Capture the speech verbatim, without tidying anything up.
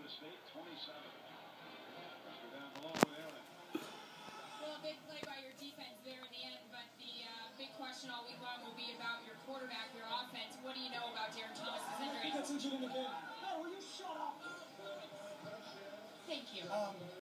Well, a big play by your defense there in the end, but the uh, big question all week long will be about your quarterback, your offense. What do you know about Darren Thomas's injury? He gets injured in the game. No, will you shut up? Thank you. Um,